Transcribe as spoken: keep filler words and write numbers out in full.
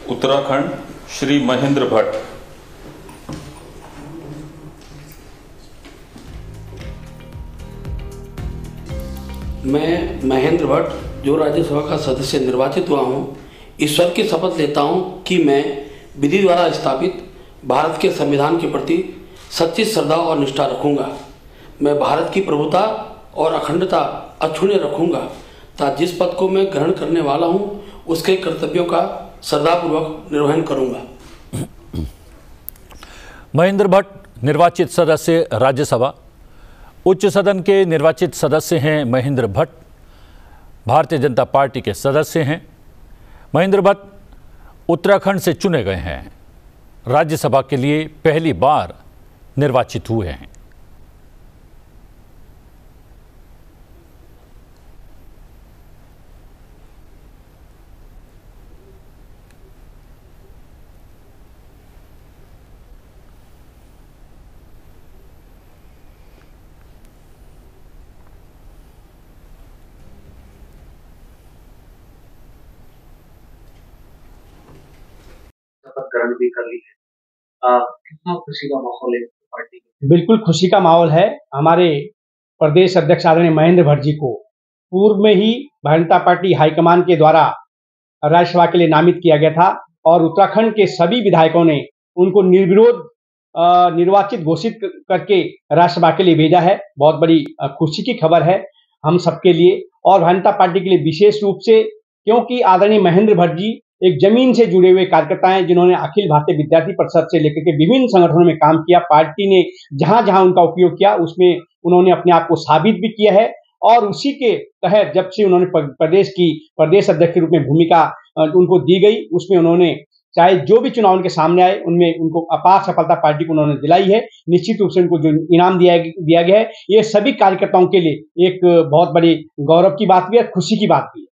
उत्तराखंड श्री महेंद्र भट्ट। मैं महेंद्र भट्ट जो राज्यसभा का सदस्य निर्वाचित हुआ हूँ, ईश्वर की शपथ लेता हूँ कि मैं विधि द्वारा स्थापित भारत के संविधान के प्रति सच्ची श्रद्धा और निष्ठा रखूँगा। मैं भारत की प्रभुता और अखंडता अक्षुण्ण रखूँगा तथा जिस पद को मैं ग्रहण करने वाला हूँ उसके कर्तव्यों का श्रद्धापूर्वक निर्वहन करूँगा। महेंद्र भट्ट निर्वाचित सदस्य राज्यसभा, उच्च सदन के निर्वाचित सदस्य हैं महेंद्र भट्ट, भारतीय जनता पार्टी के सदस्य हैं। महेंद्र भट्ट उत्तराखंड से चुने गए हैं, राज्यसभा के लिए पहली बार निर्वाचित हुए हैं। ग्रहण भी कर ली है। आ, कितना खुशी का माहौल है पार्टी में? बिल्कुल खुशी का माहौल है। हमारे प्रदेश अध्यक्ष आदरणीय महेंद्र भट्ट जी को पूर्व में ही भारतीय जनता पार्टी हाईकमान के द्वारा राज्यसभा के लिए नामित किया गया था और उत्तराखंड के सभी विधायकों ने उनको निर्विरोध निर्वाचित घोषित करके राज्यसभा के लिए भेजा है। बहुत बड़ी खुशी की खबर है हम सबके लिए और भारतीय जनता पार्टी के लिए विशेष रूप से, क्योंकि आदरणीय महेंद्र भट्ट जी एक जमीन से जुड़े हुए कार्यकर्ता हैं जिन्होंने अखिल भारतीय विद्यार्थी परिषद से लेकर के विभिन्न संगठनों में काम किया। पार्टी ने जहां जहां उनका उपयोग किया उसमें उन्होंने अपने आप को साबित भी किया है और उसी के तहत जब से उन्होंने प्रदेश की प्रदेश अध्यक्ष के रूप में भूमिका उनको दी गई, उसमें उन्होंने चाहे जो भी चुनाव उनके सामने आए उनमें उनको अपार सफलता पार्टी को उन्होंने दिलाई है। निश्चित रूप से उनको जो इनाम दिया दिया गया है ये सभी कार्यकर्ताओं के लिए एक बहुत बड़ी गौरव की बात भी है, खुशी की बात भी है।